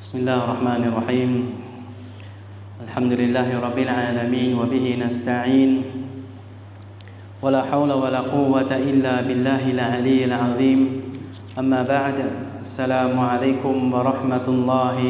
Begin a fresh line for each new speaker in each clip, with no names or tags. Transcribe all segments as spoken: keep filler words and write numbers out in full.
بسم الله الرحمن الرحيم الحمد لله رب العالمين وبه نستعين ولا حول ولا قوة إلا بالله العلي العظيم أما بعد السلام عليكم ورحمة الله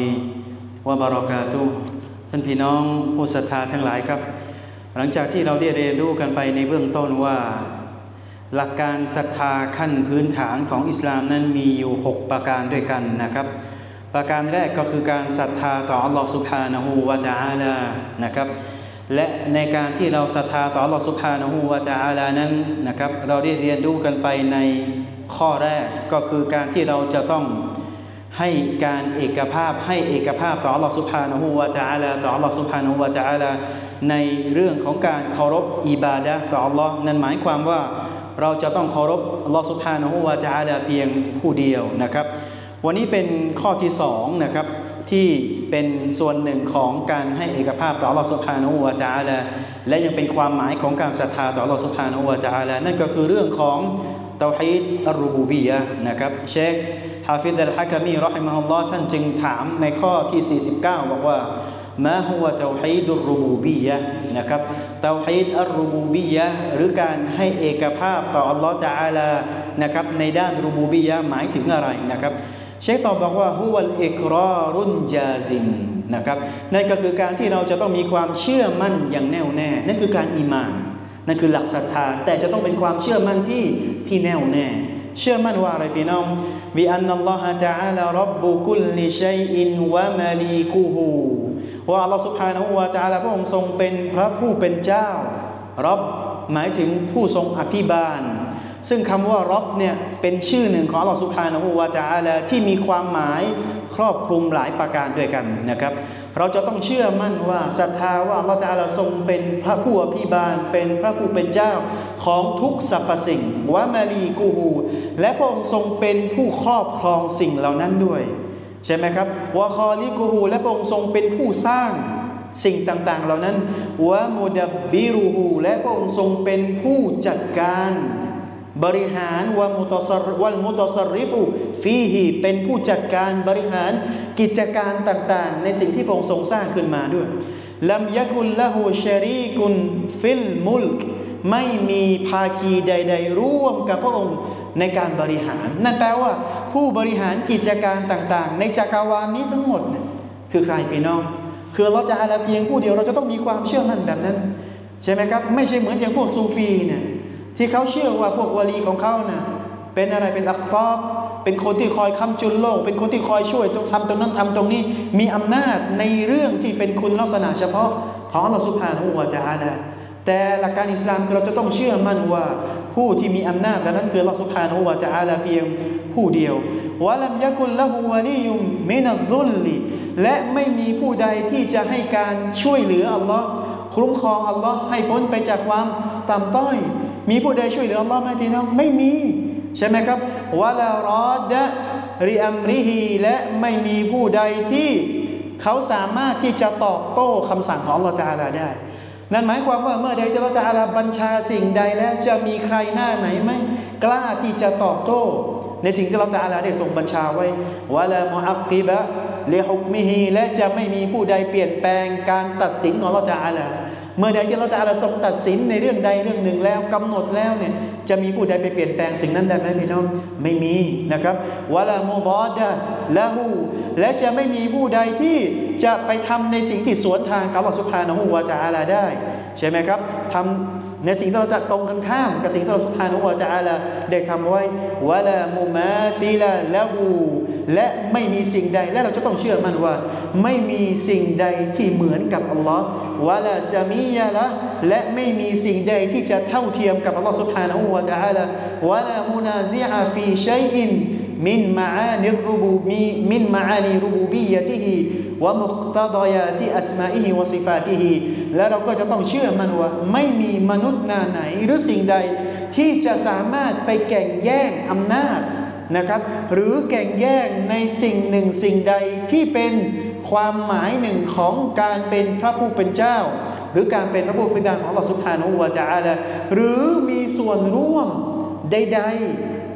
وبركاته ท่านพี่น้องผู้ศรัทธาทั้งหลายครับหลังจากที่เราได้เรียนรู้กันไปในเบื้องต้นว่าหลักการศรัทธาขั้นพื้นฐานของอิสลามนั้นมีอยู่หกประการด้วยกันนะครับประการแรกก็คือการศรัทธาต่ออัลลอฮฺซุบฮานะฮูวะตะอาลานะครับและในการที่เราศรัทธาต่ออัลลอฮฺซุบฮานะฮูวะตะอาลานั้นนะครับเราได้เรียนรู้กันไปในข้อแรกก็คือการที่เราจะต้องให้การเอกภาพให้เอกภาพต่ออัลลอฮฺซุบฮานะฮูวะตะอาลาต่ออัลลอฮฺซุบฮานะฮูวะตะอาลาในเรื่องของการเคารพอิบาดะห์ต่ออัลลอฮ์นั่นหมายความว่าเราจะต้องเคารพอัลลอฮฺซุบฮานะฮูวะตะอาลาเพียงผู้เดียวนะครับวันนี้เป็นข้อที่สองนะครับที่เป็นส่วนหนึ่งของการให้เอกภาพต่ออัลลอฮฺซุบฮานะฮูวะตะอาลาและยังเป็นความหมายของการศรัทธาต่ออัลลอฮฺซุบฮานะฮูวะตะอาลานั่นก็คือเรื่องของเตาฮีดอัรรูบูบียะห์นะครับเชคฮาฟิซอัลฮะกะมีเราะฮิมะฮุลลอฮ์ท่านจึงถามในข้อที่สี่สิบเก้าบอกว่ามาฮุวะเตาฮีดุรรูบูบียะห์นะครับเตาฮีดอัรรูบูบียะห์หรือการให้เอกภาพต่ออัลลอฮฺตะอาลานะครับในด้านรูบูบียะห์หมายถึงอะไรนะครับเชคตอบบอกว่าฮุวัลอิกรอรุนจาซิมนะครับนั่นก็คือการที่เราจะต้องมีความเชื่อมั่นอย่างแน่วแน่นั่นคือการอีหม่านนั่นคือหลักศรัทธาแต่จะต้องเป็นความเชื่อมั่นที่ที่แน่วแน่เชื่อมั่นว่าอะไรพี่น้องบิอันนัลลอฮะตะอาลาร็อบบุกุลลิชัยอินวะมาลีกุฮูว่าอัลลอฮฺซุบฮานะฮูวะตะอาลาพระองค์ทรงเป็นพระผู้เป็นเจ้าร็อบหมายถึงผู้ทรงอภิบาลซึ่งคำว่าร็อบเนี่ยเป็นชื่อหนึ่งของอัลลอฮฺซุบฮานะฮูวะตะอาลาที่มีความหมายครอบคลุมหลายประการด้วยกันนะครับเราจะต้องเชื่อมั่นว่าศรัทธาว่าอัลลอฮฺตะอาลาทรงเป็นพระผู้อภิบาลเป็นพระผู้เป็นเจ้าของทุกสรรพสิ่งวะมาลีกูฮูและพระองค์ทรงเป็นผู้ครอบครองสิ่งเหล่านั้นด้วยใช่ไหมครับวะคอลิกูฮูและพระองค์ทรงเป็นผู้สร้างสิ่งต่างๆเหล่านั้นวะมุดับบิรูฮูและพระองค์ทรงเป็นผู้จัดการบริหารวะมุตซรวัลมุตซริฟุฟีฮีเป็นผู้จัดการบริหารกิจการต่างๆในสิ่งที่พระองค์ทรงสร้างขึ้นมาด้วยลัมยะกุลละฮูชะรีกุนฟิลมุลกไม่มีภาคีใดๆร่วมกับพระองค์ในการบริหารนั่นแปลว่าผู้บริหารกิจการต่างๆในจักรวาลนี้ทั้งหมดเนี่ยคือใครพี่น้องคืออัลเลาะห์ตะอาลาเพียงผู้เดียวเราจะต้องมีความเชื่อมั่นแบบนั้นใช่ไหมครับไม่ใช่เหมือนอย่างพวกซูฟีเนี่ยที่เขาเชื่อว่าพวกวะลีของเขานะเป็นอะไรเป็นอักตอบเป็นคนที่คอยค้ำจุนโลกเป็นคนที่คอยช่วยทำตรงนั้นทำตรงนี้มีอำนาจในเรื่องที่เป็นคุณลักษณะเฉพาะของอัลเลาะห์ซุบฮานะฮูวะตะอาลาแต่หลักการอิสลามคือเราจะต้องเชื่อมั่นว่าผู้ที่มีอำนาจนั้นคืออัลเลาะห์ซุบฮานะฮูวะตะอาลาเพียงผู้เดียววะลัมยะกุลละฮูวะลียุมมินัซซุลลิและไม่มีผู้ใดที่จะให้การช่วยเหลืออัลเลาะห์คุ้มครองอัลเลาะห์ให้พ้นไปจากความต่ำต้อยมีผู้ใดช่วยเหลืออัลเลาะห์ไหมพี่น้องไม่มีใช่ไหมครับวะลารอดะริอัมริฮีและไม่มีผู้ใดที่เขาสามารถที่จะตอบโต้คำสั่งของอัลเลาะห์ตะอาลาได้นั่นหมายความว่าเมื่อใดที่อัลเลาะห์ตะอาลาบัญชาสิ่งใดแล้วจะมีใครหน้าไหนไหมกล้าที่จะตอบโต้ในสิ่งที่อัลเลาะห์ตะอาลาได้ทรงบัญชาไว้วะลามุอักกิบะลิฮุกมิฮีและจะไม่มีผู้ใดเปลี่ยนแปลงการตัดสินของอัลเลาะห์ตะอาลาเมื่อใดที่อัลเลาะห์ตะอาลาทรงตัดสินในเรื่องใดเรื่องหนึ่งแล้วกำหนดแล้วเนี่ยจะมีผู้ใดไปเปลี่ยนแปลงสิ่งนั้นได้ไหมพี่น้องไม่มีนะครับวะลามุบอดะละฮูและจะไม่มีผู้ใดที่จะไปทำในสิ่งที่สวนทางกับอัลเลาะห์ซุบฮานะฮูวะตะอาลาได้ใช่ไหมครับทำในสิ่งที่เราจะตรงกันข้ามกับสิ่งที่อัลเลาะห์ซุบฮานะฮูวะตะอาลาได้ทำไว้วะลามุมาติละละฮูและไม่มีสิ่งใดและเราจะต้องเชื่อมั่นว่าไม่มีสิ่งใดที่เหมือนกับอัลลอฮ์วะลาซามียะละและไม่มีสิ่งใดที่จะเท่าเทียมกับอัลลอฮ์ซุบฮานะฮูวะตะอาลาวะลามุนาซิอะฟีชัยอินมินมะอานิรรูบูมีมินมะอานีรูบูบียะติฮิวะมุกตะฎอยาติอัสมาอิฮิวะซิฟาติฮิและเราก็จะต้องเชื่อมั่นว่าไม่มีมนุษย์หน้าไหนหรือสิ่งใดที่จะสามารถไปแข่งแย่งอำนาจนะครับหรือแข่งแย่งในสิ่งหนึ่งสิ่งใดที่เป็นความหมายหนึ่งของการเป็นพระผู้เป็นเจ้าหรือการเป็นพระผู้เป็นเจ้าของอัลเลาะห์ซุบฮานะฮูวะตะอาลาหรือมีส่วนร่วมใดๆ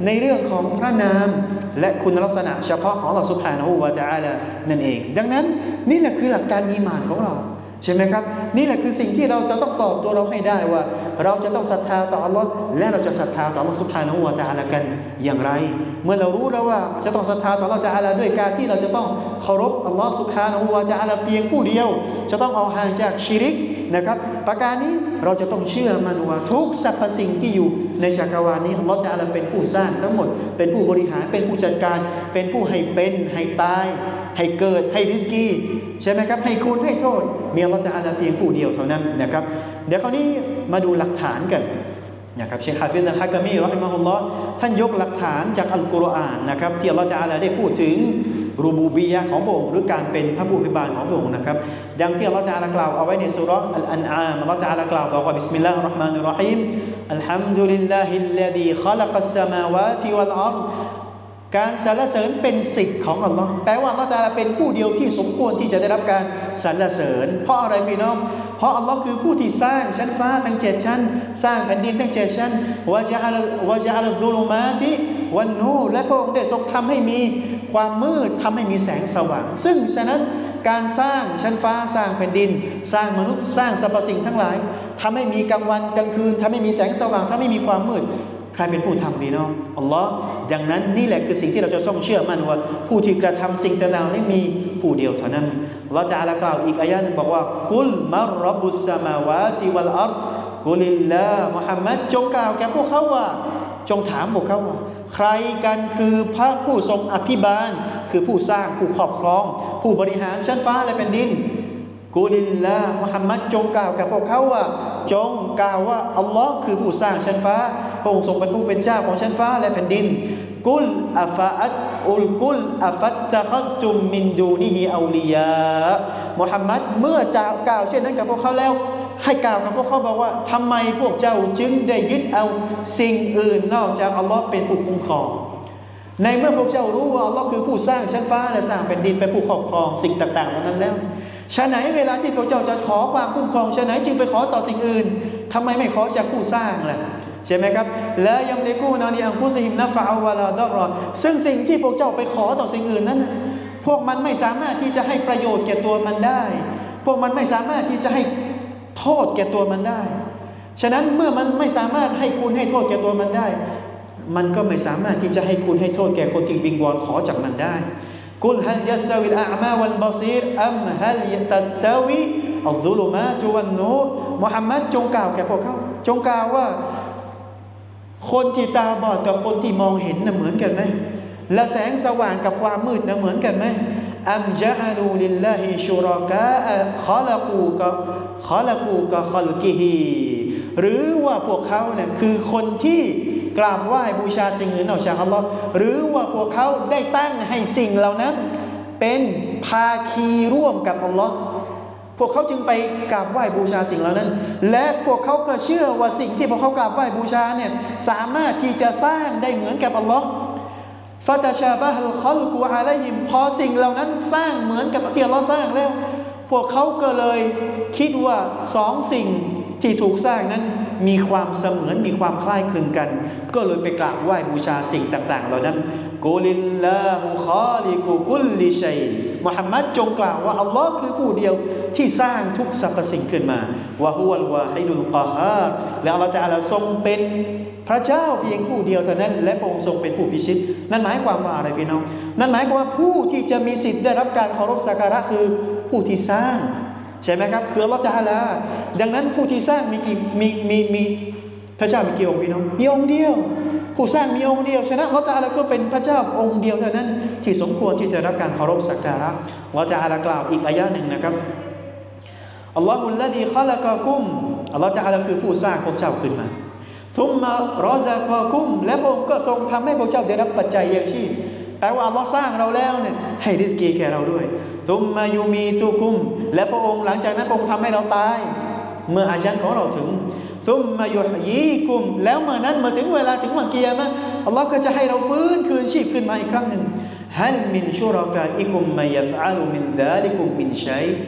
ในเรื่องของพระนามและคุณลักษณะเฉพาะของอัลเลาะห์ซุบฮานะฮูวะตะอาลานั่นเองดังนั้นนี่แหละคือหลักการอีหม่านของเราใช่ไหมครับนี่แหละคือสิ่งที่เราจะต้องตอบตัวเราให้ได้ว่าเราจะต้องศรัทธาต่ออัลลอฮ์และเราจะศรัทธาต่ออัลลอฮ์ซุบฮานะฮูวะตะอาลากันอย่างไรเมื่อเรารู้แล้วว่าจะต้องศรัทธาต่ออัลลอฮ์ตะอาลาด้วยการที่เราจะต้องเคารพอัลลอฮ์ซุบฮานะฮูวะตะอาลาเพียงผู้เดียวจะต้องเอาห่างจากชิริกนะครับประการนี้เราจะต้องเชื่อมันว่าทุกสรรพสิ่งที่อยู่ในจักรวาลนี้อัลลอฮ์ตะอาลาเป็นผู้สร้างทั้งหมดเป็นผู้บริหารเป็นผู้จัดการเป็นผู้ให้เป็นให้ตายให้เกิดให้ริสกีใช่ไหมครับให้คุณให้โทษมีอัลลอฮ์ตะอาลาเพียงผู้เดียวเท่านั้นนะครับเดี๋ยวคราวนี้มาดูหลักฐานกันนะครับเชคฮาฟิซอัลฮะกะมีเราะฮิมะฮุลลอฮ์ท่านยกหลักฐานจากอัลกุรอานนะครับที่อัลลอฮ์ตะอาลาได้พูดถึงรูบูบียะห์ของพระองค์หรือการเป็นพระผู้อภิบาลของพระองค์นะครับดังที่อัลลอฮ์ตะอาลากล่าวเอาไว้ในซูเราะห์อัลอันอามอัลลอฮ์ตะอาลากล่าวบอกว่าบิสมิลลาฮิรเราะห์มานิรเราะฮีมอัลฮัมดุลิลลาฮิลลซีคอลักัสสมาวาติวัลอัรฎการสรรเสริญเป็นสิทธิ์ของอัลลอฮ์แปลว่าอัลลอฮ์ตะอาลาเป็นผู้เดียวที่สมควรที่จะได้รับการสรรเสริญเพราะอะไรพี่น้องเพราะอัลลอฮ์คือผู้ที่สร้างชั้นฟ้าทั้งเจ็ดชั้นสร้างแผ่นดินทั้งเจ็ดชั้นวะญะอะลวะญะอะลซุลุมาติวันนูรและพระองค์ได้ทรงทำให้มีความมืดทำให้มีแสงสว่างซึ่งฉะนั้นการสร้างชั้นฟ้าสร้างแผ่นดินสร้างมนุษย์สร้างสรรพสิ่งทั้งหลายทำให้มีกลางวันกลางคืนทำให้มีแสงสว่างทำให้มีความมืดใครเป็นผู้ทำพี่น้องอัลลอฮ์ดังนั้นนี่แหละคือสิ่งที่เราจะต้องเชื่อมั่นว่าผู้ที่กระทำสิ่งต่างๆนี้มีผู้เดียวเท่านั้นอัลลอฮ์จะอาลากล่าวอีกอายะห์นึงบอกว่ากุลมัรร็อบบุสสมาวาติวัลอัรฎกุลิลลาห์มุฮัมมัดจงกล่าวแก่พวกเขาว่าจงถามพวกเขาว่าใครกันคือพระผู้ทรงอภิบาลคือผู้สร้างผู้ครอบครองผู้บริหารชั้นฟ้าและแผ่นดินกุลิลลาห์มุฮัมมัดจงกล่าวกับพวกเขาว่าจงกล่าวว่าอัลลอฮ์คือผู้สร้างชั้นฟ้าพระองค์ทรงเป็นผู้เป็นเจ้าของชั้นฟ้าและแผ่นดินกุลอัฟอัตอุลกุลอัฟัตตะคัตุมมินดูนิฮิเอาลิยามุฮัมมัดเมื่อจะกล่าวเช่นนั้นกับพวกเขาแล้วให้กล่าวกับพวกเขาบอกว่าทำไมพวกเจ้าจึงได้ยึดเอาสิ่งอื่นนอกจากอัลลอฮ์เป็นผู้คุ้มครองในเมื่อพวกเจ้ารู้ว่าอัลลอฮ์คือผู้สร้างชั้นฟ้าและสร้างแผ่นดินเป็นผู้ครอบครองสิ่งต่างๆเหล่านั้นแล้วฉะไหนเวลาที่พวกเจ้าจะขอความคุ้มครองฉะไหนจึงไปขอต่อสิ่งอื่นทำไมไม่ขอจากผู้สร้างล่ะใช่ไหมครับและยัมลิกูนาลีอันฟุซิฮิมนะฟะอวะลาดอรอซึ่งสิ่งที่พวกเจ้าไปขอต่อสิ่งอื่นนั้นพวกมันไม่สามารถที่จะให้ประโยชน์แก่ตัวมันได้พวกมันไม่สามารถที่จะให้โทษแก่ตัวมันได้ฉะนั้นเมื่อมันไม่สามารถให้คุณให้โทษแก่ตัวมันได้มันก็ไม่สามารถที่จะให้คุณให้โทษแก่คนที่วิงวอนขอจากมันได้กุลฮัลยัสตาวิลอามาวัลบาซีรอัมฮัลตัสตาวิอัลซุลุมาตุวันนูรมุฮัมมัดจงกล่าวแก่พวกเขาจงกล่าวว่าคนที่ตาบอดกับคนที่มองเห็นน่ะเหมือนกันไหมและแสงสว่างกับความมืดน่ะเหมือนกันไหมอัมจาลูลิลลาฮิชุรากะขอละกูกะขอละกูกะขอลกิฮีหรือว่าพวกเขาเนี่ยคือคนที่กราบไหว้บูชาสิ่งอื่นนอกจากอัลลอฮ์หรือว่าพวกเขาได้ตั้งให้สิ่งเหล่านั้นเป็นภาคีร่วมกับอัลลอฮ์พวกเขาจึงไปกราบไหว้บูชาสิ่งเหล่านั้นและพวกเขาก็เชื่อว่าสิ่งที่พวกเขากราบไหว้บูชาเนี่ยสามารถที่จะสร้างได้เหมือนกับอัลลอฮ์ฟะตะชาบะฮัลคอลกุอะลัยฮิมพอสิ่งเหล่านั้นสร้างเหมือนกับที่อัลลอฮ์สร้างแล้วพวกเขาก็เลยคิดว่าสองสิ่งที่ถูกสร้างนั้นมีความเสมือนมีความคล้ายคลึงกันก็เลยไปกราบไหว้บูชาสิ่งต่างๆเหล่านั้นกุลิลลาฮุคอลิกุกุลลิชัยมุฮัมมัดจงกล่าวว่าอัลลอฮ์คือผู้เดียวที่สร้างทุกสรรพสิ่งขึ้นมาวะฮุวัลวาฮิดุลกอฮาร์และอัลลอฮ์ตะอาลาทรงเป็นพระเจ้าเพียงผู้เดียวเท่านั้นและพระองค์ทรงเป็นผู้พิชิตนั่นหมายความว่าอะไรพี่น้องนั่นหมายความว่าผู้ที่จะมีสิทธิ์ได้รับการเคารพสักการะคือผู้ที่สร้างใช่ไหมครับคืออัลลอฮ์ตะอาลาดังนั้นผู้ที่สร้างมีกี่มีมีมีพระเจ้ามีกี่องค์พี่น้องมีองค์เดียวผู้สร้างมีองค์เดียวฉะนั้นอัลลอฮ์ตะอาลาก็เป็นพระเจ้าองค์เดียวเท่านั้นที่สมควรที่จะรับการเคารพสักการะอัลลอฮ์ตะอาลากล่าวอีกอายะห์หนึ่งนะครับอัลลอฮุลลซีคอลักะกุมอัลลอฮ์ตะอาลาคือผู้สร้างพวกเจ้าขึ้นมาทุมมารอซะกะกุมและพระองค์ก็ทรงทำให้พวกเจ้าได้รับปัจจัยยังชีพแปลว่าอัลลอฮ์สร้างเราแล้วเนี่ยให้ริสกีแก่เราด้วยทุมมายูมีตุกุมและพระองค์หลังจากนั้นพระองค์ทำให้เราตายเมื่ออาญัลของเราถึงทุมมายุฮยีกุมแล้วเมื่อนั้นเมื่อถึงเวลาถึงวันกิยามะห์อัลลอฮ์ก็จะให้เราฟื้นคืนชีพขึ้นมาอีกครั้งหนึ่งฮัลมินชุรากาอิกุมมายัฟอะลุมินซาลิกุมมินชัย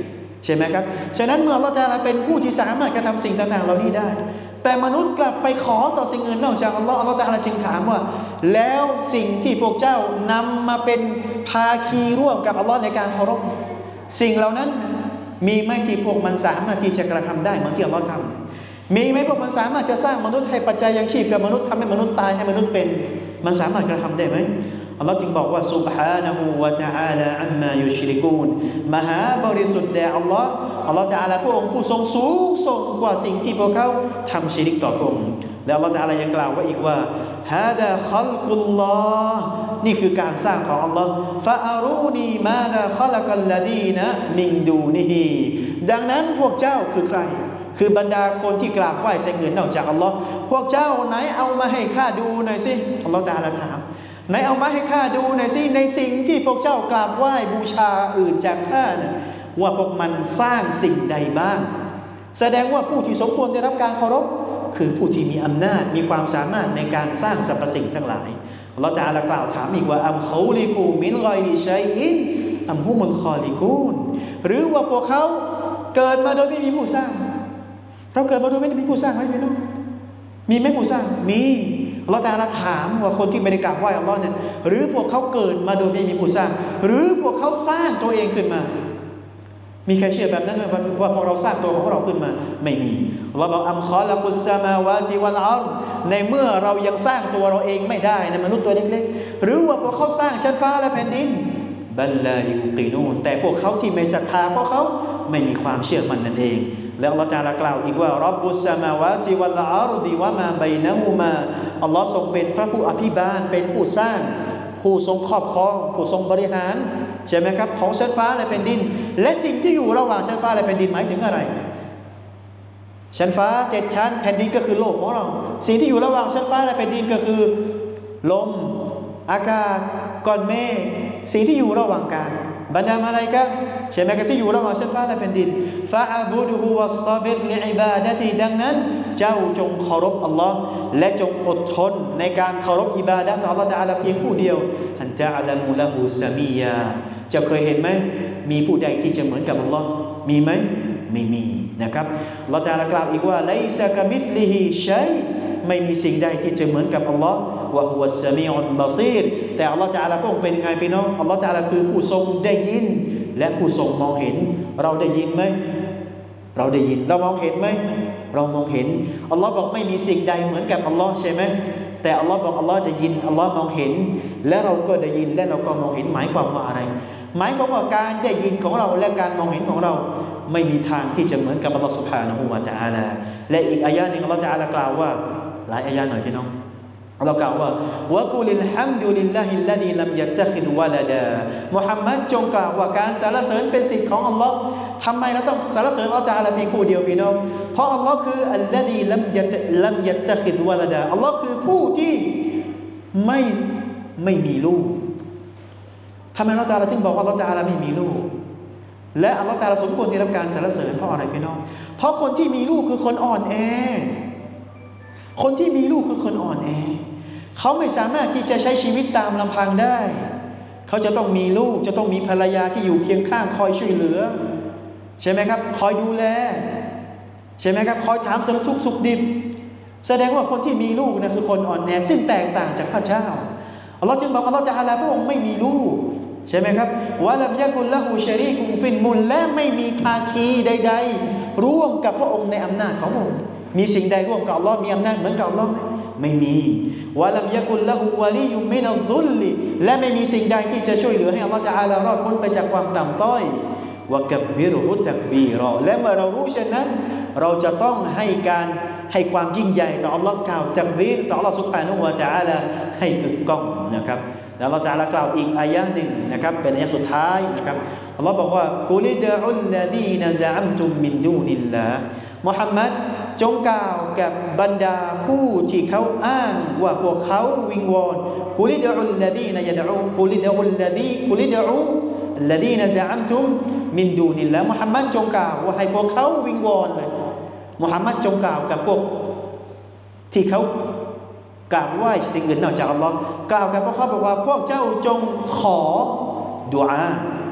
ใช่ไหมครับฉะนั้นเมื่ออัลเลาะห์ตะอาลาเป็นผู้ที่สามารถกระทำสิ่งต่างๆเหล่านี้ได้แต่มนุษย์กลับไปขอต่อสิ่งอื่นนอกจากอัลเลาะห์อัลเลาะห์ตะอาลาจึงถามว่าแล้วสิ่งที่พวกเจ้านำมาเป็นภาคีร่วมกับอัลเลาะห์ในการเคารพสิ่งเหล่านั้นมีไหมที่พวกมันสามารถที่จะกระทำได้เหมือนที่อัลเลาะห์ทำมีไหมพวกมันสามารถจะสร้างมนุษย์ให้ปัจจัยยังชีพกับมนุษย์ทำให้มนุษย์ตายให้มนุษย์เป็นมันสามารถกระทำได้ไหมอัลลอฮ์จึงบอกว่า سبحانه และ تعالى อัมมายุชริกูนมหาบริสุทธิ์แด่อัลลอฮ์อัลลอฮ์ تعالى พระองค์ผู้ทรงสูงส่งกว่าสิ่งที่พวกเขาทำชิริกต่อพระองค์แล้วอัลลอฮ์ تعالى ยังกล่าวไว้อีกว่าฮาดาคัลกุลลอฮ์นี่คือการสร้างของอัลลอฮ์ฟะอารูนีมาดาคัลกัลลดีนะมินดูนิฮีดังนั้นพวกเจ้าคือใครคือบรรดาคนที่กราบไหว้สิ่งอื่นนอกจากอัลลอฮ์พวกเจ้าไหนเอามาให้ข้าดูหน่อยสิอัลลอฮ์ تعالى ถามไหนเอามาให้ข้าดูหน่อยสิในสิ่งที่พวกเจ้ากราบไหว้บูชาอื่นจากข้านะว่าพวกมันสร้างสิ่งใดบ้างแสดงว่าผู้ที่สมควรได้รับการเคารพคือผู้ที่มีอำนาจมีความสามารถในการสร้างสรรพสิ่งทั้งหลายอัลเลาะห์ตะอาลากล่าวถามอีกว่าอัมเขาลิกูมินกอยริชัยอินอัมฮุมุลคอลิกูนหรือว่าพวกเขาเกิดมาโดยไม่มีผู้สร้างเราเกิดมาโดยไม่มีผู้สร้างไหมพี่น้องมีไหมผู้สร้างมีอัลเลาะห์ตะอาลาถามว่าคนที่ไม่ได้กราบไหว้อัลเลาะห์เนี่ยหรือพวกเขาเกิดมาโดยไม่มีผู้สร้างหรือพวกเขาสร้างตัวเองขึ้นมามีใครเชื่อแบบนั้นไหมว่าพวกเราสร้างตัวของเราขึ้นมาไม่มีอัลเลาะห์บอกอัมคอละกุสสมาวาติวัลอัรฎ์ในเมื่อเรายังสร้างตัวเราเองไม่ได้ในมนุษย์ตัวเล็กๆหรือว่าพวกเขาสร้างชั้นฟ้าและแผ่นดินบัลลายูกีนูนแต่พวกเขาที่ไม่ศรัทธาพวกเขาไม่มีความเชื่อมั่นนั่นเองแล้วอัลเลาะห์ตะอาลากล่าวอีกว่าร็อบบุสสมาวาติวัลอัรฎิวะมาบัยนะฮูมาอัลเลาะห์ทรงเป็นพระผู้อภิบาลเป็นผู้สร้างผู้ทรงครอบครองผู้ทรงบริหารใช่ไหมครับของชั้นฟ้าและแผ่นดินและสิ่งที่อยู่ระหว่างชั้นฟ้าและแผ่นดินหมายถึงอะไรชั้นฟ้าเจ็ดชั้นแผ่นดินก็คือโลกของเราสิ่งที่อยู่ระหว่างชั้นฟ้าและแผ่นดินก็คือลมอากาศก้อนเมฆสิ่งที่อยู่ระหว่างกลางบรรดามาลาอิกะฮ์ใช่ไหมครับที่อยู่ระหว่างชั้นฟ้าและแผ่นดินฟะอะบุดุฮุวัสซับิรลิอิบาดะติดังนั้นเจ้าจงเคารพอัลลอฮ์และจงอดทนในการเคารพอิบาดะห์ต่ออัลลอฮ์ตะอาลาเพียงผู้เดียวอันจะอะละมูละฮูซะมียาจะเคยเห็นไหมมีผู้ใดที่จะเหมือนกับอัลลอฮ์มีไหมไม่มีนะครับอัลลอฮ์ตะอาลากล่าวอีกว่าไลซะกะมิธลิฮิชัยไม่มีสิ่งใดที่จะเหมือนกับอัลลอฮ์วะฮุวัสซะมีอุลบะซีรแต่อัลลอฮ์ตะอาลาพระองค์เป็นยังไงพี่น้องอัลลอฮ์ตะอาลาคือผู้ทรงได้ยินและผู้ทรงมองเห็นเราได้ยินไหมเราได้ยินเรามองเห็นไหมเรามองเห็นอัลลอฮ์บอกไม่มีสิ่งใดเหมือนกับอัลลอฮ์ใช่ไหมแต่อัลลอฮ์บอกอัลลอฮ์ได้ยินอัลลอฮ์มองเห็นและเราก็ได้ยินและเราก็มองเห็นหมายความว่าอะไรหมายความว่าการได้ยินของเราและการมองเห็นของเราไม่มีทางที่จะเหมือนกับอัลลอฮ์ซุบฮานะฮูวะตะอาลาและอีกอายะห์นึงอัลลอฮ์ตะอาลากล่าวว่าหลายอายะห์หน่อยพี่น้องเรากล่าวว่าวะกุลิลฮัมดุลิลลาฮิลลซีลัมยัตตะคิดวะลาดามุฮัมมัดจงกล่าวว่าการสรรเสริญเป็นสิทธิ์ของอัลลอฮ์ทำไมเราต้องสรรเสริญอัลลอฮ์ตะอาลาเพียงผู้เดียวพี่น้องเพราะอัลลอฮ์คืออัลลซีลัมยัตลัมยัตตะคิดวะลาดาอัลลอฮ์คือผู้ที่ไม่ไม่มีลูกทำไมอัลลอฮ์ตะอาลาถึงบอกว่าอัลลอฮ์ตะอาลาไม่มีลูกและอัลลอฮ์ตะอาลาสมควรที่ได้รับการสรรเสริญเพราะอะไรพี่น้องเพราะคนที่มีลูกคือคนอ่อนแอคนที่มีลูกคือคนอ่อนแอเขาไม่สามารถที่จะใช้ชีวิตตามลำพังได้เขาจะต้องมีลูกจะต้องมีภรรยาที่อยู่เคียงข้างคอยช่วยเหลือใช่ไหมครับคอยดูแลใช่ไหมครับคอยถามสารทุกข์สุขดิบแสดงว่าคนที่มีลูกนะคือคนอ่อนแอซึ่งแตกต่างจากพระเจ้าอัลลอฮ์จึงบอกอัลลอฮ์จะอาลาพระองค์ไม่มีลูกใช่ไหมครับวะลัมยะกุลละฮูชะรีกุฟิลมุลและไม่มีภาคีใดๆร่วมกับพระองค์ในอำนาจของพระองค์มีสิ่งใดร่วมกับอัลลอฮ์มีอำนาจเหมือนกับอัลลอฮ์ไหมไม่มีวะลัมยะกุลละฮูวะลียุมินัลซุลลิและไม่มีสิ่งใดที่จะช่วยเหลือให้อัลลอฮ์จะอาลารอดพ้นไปจากความต่ำต้อยวะกับบบิรุฮุตักบีรอและเมื่อเรารู้เช่นนั้นเราจะต้องให้การให้ความยิ่งใหญ่ต่ออัลลอฮ์กล่าวตักบีรต่ออัลลอฮ์ซุบฮานะฮูวะตะอาลาให้กึกก้องนะครับแล้วเราจะอาลากล่าวอีกอายะห์หนึ่งนะครับเป็นอายะห์สุดท้ายนะครับอัลลอฮ์บอกว่ากุลิดะอุลลซีนะซะอัมตุมมินดูนิลลาห์มุฮัมมัดจงกล่าวกับบรรดาผู้ที่เขาอ้างว่าพวกเขาวิงวอนกุลิดะอุลลซีนะยะดะอูกุลิดะอุลลซีกุลิดะอูอัลลซีนะซะอัมตุมมินดูนิลลาห์มุฮัมมัดจงกล่าวว่าให้พวกเขาวิงวอนเลยมุฮัมมัดจงกล่าวกับพวกที่เขากราบไหว้สิ่งอื่นนอกจากอัลลอฮ์กล่าวกับพวกเขาบอกว่าพวกเจ้าจงขอดุอา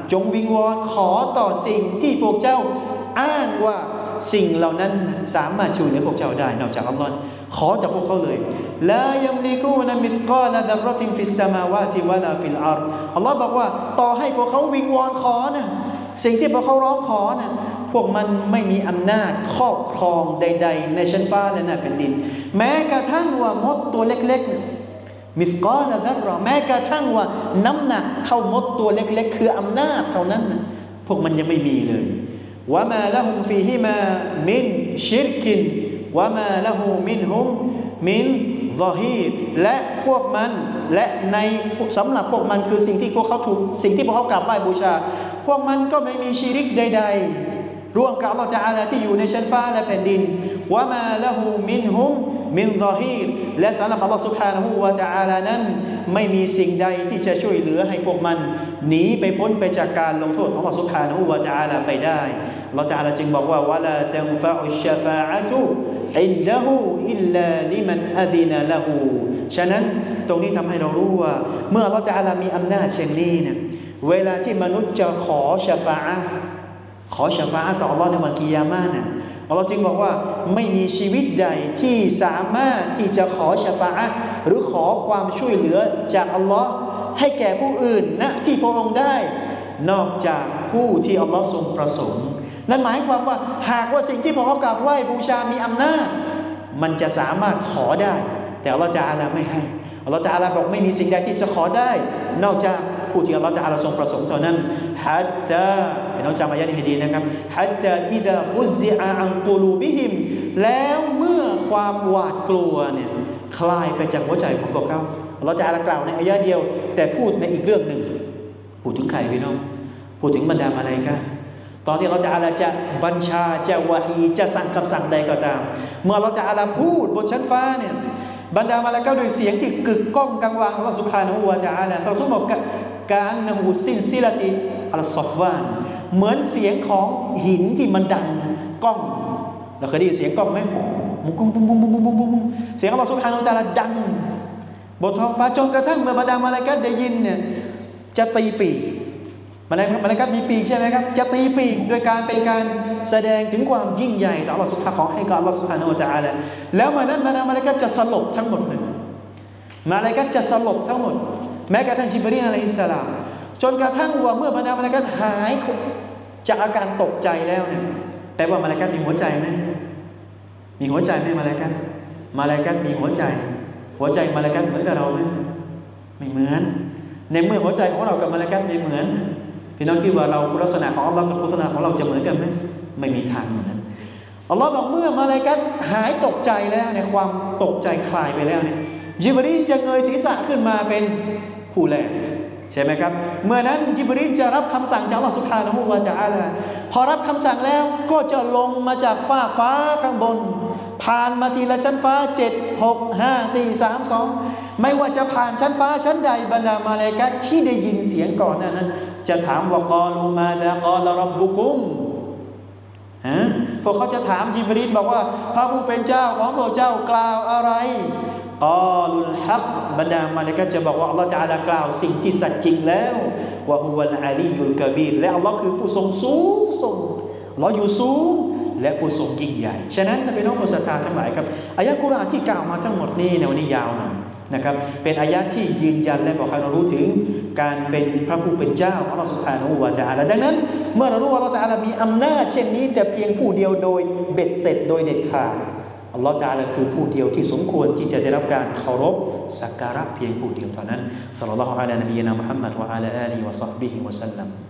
จงวิงวอนขอต่อสิ่งที่พวกเจ้าอ้างว่าสิ่งเหล่านั้นสามารถช่วยเหลือพวกเจ้าได้นอกจากอัลลอฮ์ขอจากพวกเขาเลยลายัมลิกูนมิธกาลดัรรตินฟิสสมาวาติวะลาฟิลอาร์ฎอัลลอฮ์บอกว่าต่อให้พวกเขาวิงวอนขอนะสิ่งที่พวกเขาร้องขอนะพวกมันไม่มีอำนาจครอบครองใดๆในชั้นฟ้าและในแผ่นดินแม้กระทั่งว่ามดตัวเล็กๆมิธกาลดัรรแม้กระทั่งว่าน้ำหนักเท่ามดตัวเล็กๆคืออำนาจเท่านั้นนะพวกมันยังไม่มีเลยวะมาละฮุมฟีฮิมามินชิรกินวะมาละฮูมินฮุมมินซอฮีรและพวกมันและในสำหรับพวกมันคือสิ่งที่พวกเขาถูกสิ่งที่พวกเขากราบไหว้บูชาพวกมันก็ไม่มีชิริกใดๆร่วมกับอัลเลาะห์ตะอาลาที่อยู่ในชั้นฟ้าและแผ่นดินวะมาละฮูมินฮุมมินซอฮีรและสำหรับอัลเลาะห์ซุบฮานะฮูวะตะอาลานั้นไม่มีสิ่งใดที่จะช่วยเหลือให้พวกมันหนีไปพ้นไปจากการลงโทษของอัลเลาะห์ซุบฮานะฮูวะตะอาลาไปได้อัลเลาะห์ตะอาลาจึงบอกว่าวะลาตันฟะอุชชะฟาอะตุอินดะฮูอิลลาลิมันอะซินะละฮูฉะนั้นตรงนี้ทำให้เรารู้ว่าเมื่ออัลเลาะห์ตะอาลามีอำนาจเช่นนี้เนี่ยเวลาที่มนุษย์จะขอชะฟาอะห์ขอชะฟาอะห์ต่ออัลเลาะห์ในวันกิยามะห์เนี่ยอัลเลาะห์จึงบอกว่าไม่มีชีวิตใดที่สามารถที่จะขอชะฟาอะห์หรือขอความช่วยเหลือจากอัลเลาะห์ให้แก่ผู้อื่นณที่พระองค์ได้นอกจากผู้ที่อัลเลาะห์ทรงประสงค์นั่นหมายความว่าหากว่าสิ่งที่พวกเขากราบไหว้บูชามีอำนาจมันจะสามารถขอได้แต่อัลเลาะห์ตะอาลาไม่ให้อัลเลาะห์ตะอาลาบอกไม่มีสิ่งใดที่จะขอได้นอกจากผู้ที่อัลเลาะห์ตะอาลาทรงประสงค์เท่านั้นฮัตตาพี่น้องจำอายะห์นี้ให้ดีนะครับฮัตตาอิซาฟุซิอะอันกุลูบิฮิมแล้วเมื่อความหวาดกลัวเนี่ยคลายไปจากหัวใจของพวกเขาอัลเลาะห์ตะอาลากล่าวในอายะห์เดียวแต่พูดในอีกเรื่องหนึ่งพูดถึงใครพี่น้องพูดถึงบรรดามาลาอิกะฮ์ตอนที่เราจะอาลาจะบัญชาจะวะฮีจะสั่งคำสั่งใดก็ตามเมื่อเราจะอาลาพูดบนชั้นฟ้าเนี่ยบรรดามาลาอิกะฮ์ด้วยเสียงที่กึกก้องกังวานของอัลเลาะห์ซุบฮานะฮูวะตะอาลาเราสมบอกการนะฮูซินซิลาติอัลซอฟวานเหมือนเสียงของหินที่มันดังก้องเราเคยได้ยินเสียงก้องไหมมุงกุ้งปุ้งปุ้งปุ้งปุ้งปุ้งปุ้งเสียงอัลเลาะห์ซุบฮานะฮูวะตะอาลาดังบนท้องฟ้าจนกระทั่งเมื่อบรรดามาลาอิกะฮ์ได้ยินเนี่ยจะตีปีกมาลาอิกะฮ์มาลาอิกะฮ์มีปีกใช่ไหมครับจะตีปีกโดยการเป็นการแสดงถึงความยิ่งใหญ่ต่ออัลเลาะห์ซุบฮานะฮูวะตะอาลาของให้กับอัลเลาะห์ซุบฮานะฮูวะตะอาลาแล้วมานั้นบรรดามาลาอิกะฮ์จะสลบทั้งหมดเลยมาลาอิกะฮ์จะสลบทั้งหมดแม้กระทั่งญิบรีลอะลัยฮิสสลามจนกระทั่งว่าเมื่อบรรดามาลาอิกะฮ์หายจากอาการตกใจแล้วเนี่ยแต่ว่ามาลาอิกะฮ์มีหัวใจไหมมีหัวใจไหมมาลาอิกะฮ์มาลาอิกะฮ์มีหัวใจหัวใจมาลาอิกะฮ์เหมือนกับเราไหมไม่เหมือนในเมื่อหัวใจของเรากับมาลาอิกะฮ์ไม่เหมือนพี่น้องคิดว่าเราลักษณะของอัลเลาะห์กับลักษณะของเราจะเหมือนกันไหมไม่มีทางเหมือนอัลเลาะห์บอกเมื่อมาลาอิกะฮ์หายตกใจแล้วในความตกใจคลายไปแล้วเนี่ยญิบรีลจะเงยศีรษะขึ้นมาเป็นผู้แรกใช่ไหมครับเมื่อนั้นญิบรีลจะรับคำสั่งจากอัลเลาะห์ซุบฮานะฮูวะตะอาลาพอรับคำสั่งแล้วก็จะลงมาจากฟ้าฟ้าข้างบนผ่านมาทีละชั้นฟ้าเจ็ด หก ห้า สี่ สาม สองไม่ว่าจะผ่านชั้นฟ้าชั้นใดบรรดามาลาอิกะฮ์ที่ได้ยินเสียงก่อนหน้านั้นจะถามว่ากอลูมาดากอลร็อบบุกุมฮะพวกเขาจะถามญิบรีลบอกว่าพระผู้เป็นเจ้าของพระเจ้ากล่าวอะไรกอลุลฮักบรรดามาลาอิกะฮ์จะบอกว่าอัลเลาะห์ตะอาลากล่าวสิ่งที่สัจจริงแล้ววะฮุวัลอาลียุลกะบีรและอัลเลาะห์คือผู้ทรงสูงส่งอัลเลาะห์อยู่สูงและผู้ทรงยิ่งใหญ่ฉะนั้นถ้าเป็นน้องผู้ศรัทธาทั้งหลายครับอายะห์กุรอานที่กล่าวมาทั้งหมดนี้ในวันนี้ยาวหน่อยนะครับเป็นอายะห์ที่ยืนยันและบอกให้เรารู้ถึงการเป็นพระผู้เป็นเจ้าอัลเลาะห์ซุบฮานะฮูวะตะอาลาดังนั้นเมื่อเรารู้ว่าอัลเลาะห์ตะอาลามีอำนาจเช่นนี้แต่เพียงผู้เดียวโดยเบ็ดเสร็จโดยเด็ดขาดอัลเลาะห์ตะอาลาคือผู้เดียวที่สมควรที่จะได้รับการเคารพสักการะเพียงผู้เดียวเท่านั้นศ็อลลัลลอฮุอะลานบีนะมุฮัมมัดวะอะลาอาลีฮิวะศอฮบิฮิวะซัลลัม